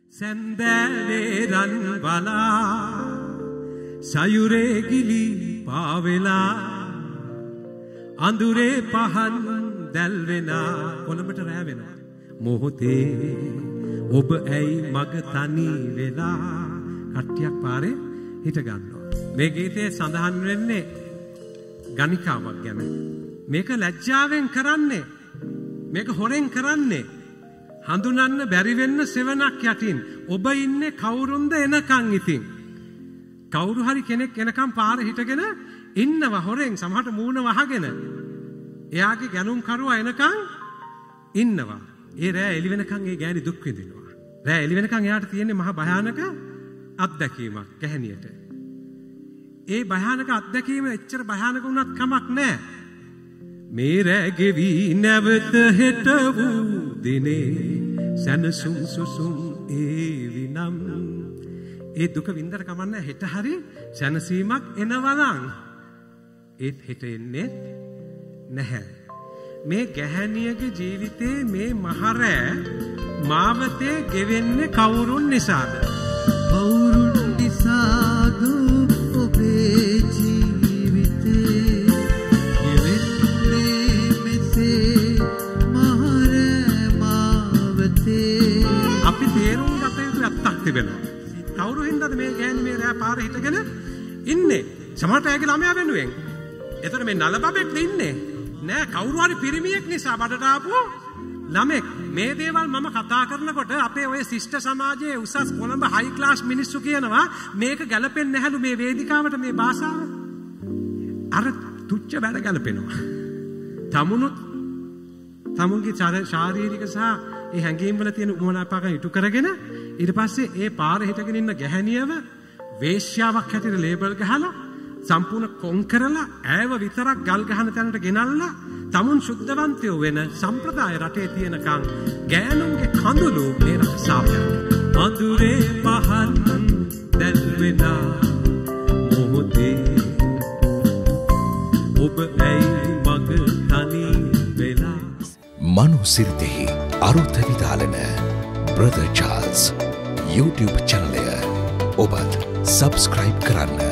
සැන්දෑවේ රන් බලා සයුරේ ගිලි පාවෙලා අඳුරේ පහන් දැල්වෙනා කොළඹට රෑ වෙනවා මොහොතේ ඔබ ඇයි මග තනි වෙලා කට්ටියක් පාරේ හිට ගන්නවා මේ ගීතයේ සඳහන් වෙන්නේ ගණිකාවක් ගැන මේක ලැජ්ජාවෙන් කරන්නේ මේක හොරෙන් කරන්නේ හඳුනන්න බැරි වෙන්න සෙවණක් යටින් ඔබ ඉන්නේ කවුරුන්ද එනකන් ඉතින් කවුරු හරි කෙනෙක් එනකන් පාර හිටගෙන ඉන්නව හොරෙන් සමහරට මූණ වහගෙන එයාගේ ගැලුම් කරුවා එනකන් ඉන්නවා ඒ රෑ එළි වෙනකන් ඒ ගෑණි දුක් විඳිනවා රෑ එළි වෙනකන් එයාට තියෙන්නේ මහා භයානක අත්දැකීමක් ගැහණියට ඒ භයානක අත්දැකීම එච්චර භයානක වුණත් කමක් නැහැ මේ රෑ ගෙවි නැවත හෙට වූ දිනේ සනසුම් සුසුම් ඒ විනම් ඒ දුක වින්දර කමන්නේ හෙට හරි සනසීමක් එනවනම් ඒත් හෙට එන්නේ නැහැ මේ ගැහණියගේ ජීවිතේ මේ මහරෑ මාවතේ ගෙවෙන්නේ කවුරුන් නිසාද කවුරුන් නිසාද ඔබේ ජීවිතේ ගෙවෙන්නේ මෙසේ මහරෑ මාවතේ අපි තේරුම් ගත යුතු ඇත්තක් තිබෙනවා කවුරු හින්දාද මේ ගෑණි මේ රෑ පාරේ හිටගෙන ඉන්නේ සමහරට ඇගේ ළමයා වෙනුවෙන් එතකොට මේ නලබබෙක් ඉන්නේ නෑ කවුරු හරි පිරිමියෙක් නිසා බඩට ආපු ළමෙක් මේ දේවල් මම කතා කරනකොට අපේ ඔය ශිෂ්ට සමාජයේ උසස් කොළඹ හයි ක්ලාස් මිනිස්සු කියනවා මේක ගැලපෙන්නේ නැහැලු මේ වේදිකාවට මේ භාෂාව අර තුච්ච බඩ ගැලපෙනවා තමුන්ගේ ශාරීරික සහ ඒ හැඟීම් වල තියෙන උමනාපකම් ඉටු කරගෙන ඊට පස්සේ ඒ පාර හිටගෙන ඉන්න ගැහණියව වේශ්‍යාවක් හැටියට ලේබල් ගහලා සම්පූර්ණ කොන් කරලා ඈව විතරක් ගල් ගහන තැනට ගෙනල්ලා තමුන් සුද්ධවන්තයෝ වෙන සම්ප්‍රදාය රටේ තියෙනකන් ගෑනුන්ගේ කඳුළු මේ රක්ෂාවයක් අඳුරේ පහන් දැල්වෙනා මොහොතේ ඔබ ඇයි මග තනි වෙලා මනුසිරිතෙහි අරුත විදාලන බ්‍රදර් චාල්ස් YouTube channel ඔබත් subscribe කරන්න